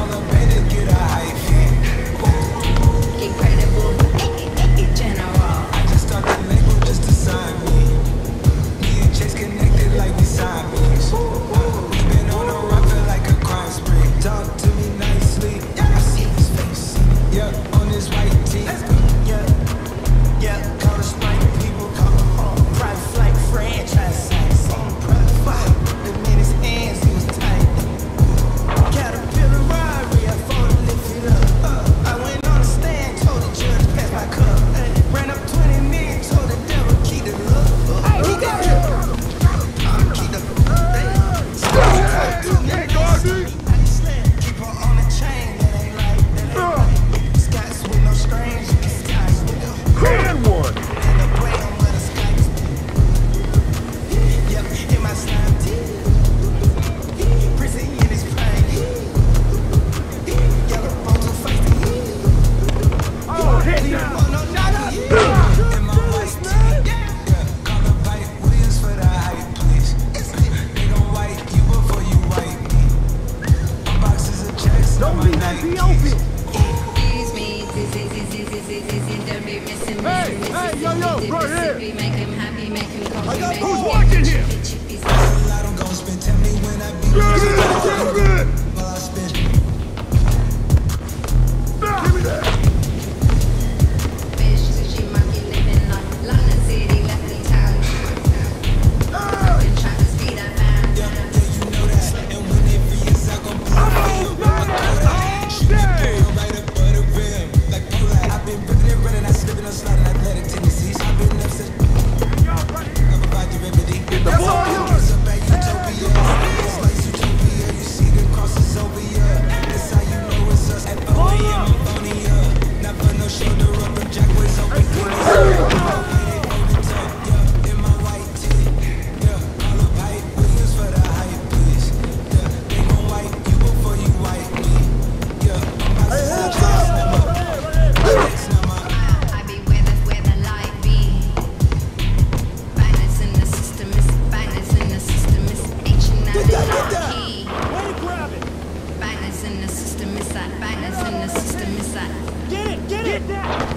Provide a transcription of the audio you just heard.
elevator, get a high fee. Incredible, general. I just start the label just to sign me. Me and Chase connected like we Siamese. We been on a run, feel like a crime spree. Talk to me nicely, I see his face. Yeah, on his white tee. Yeah, call us white people, call them all private flight franchise sites. The minutes hands, he was tight. Caterpillar robbery, I fought to lift it up. I went on the stand, told the judge, pass my cup. Ran up 20 million, told the devil, keep the look. Keep that look. Keep the keep her on the chain, that ain't right. Scots with no strings, you can scots with them. Grand one! And the way on where the scots. Yep, in my slime tee. Prison in his prime. Yellow bones will fight the heat. Oh, hit now! Oh, no, not you. In my white tee. Yeah, call the bite Williams for the hype, please. They gon' wipe you before you wipe me. My boxes of checks on my Nikes. Excuse me, don't be missing me. Hey, yo, right here. Make him happy, make him comfy. Who's watching here? I don't go spend, tell me when I be while I spend. Give me that! Bitch, so she might be living like London City, left in town. Been trying to speed up now. Yeah, you know that. And when it freezes, I gon' pull it. Shoot the ball right up for the rim. Like Polak. I've been ripping and running, I slipping, I'm sliding athletic tendencies. I've been upset. I provide the remedy. That's all yours. It's a bad utopia. It's like Zootopia. You see the crosses over here. That's how you know it's us. At 4 a.m. I'm phoning up. Not for no shoulder up and Jack was open. In my white tee. Yeah, call a pipe. Williams for the hype, please. Yeah, they gon' wipe you before you wipe me. Yeah, I'm about to say I be where the light be. Bangers in the system, it's bangers in the system, it's H&L key. Bangers in the system, it's like bangers in the system, it's like. Get it!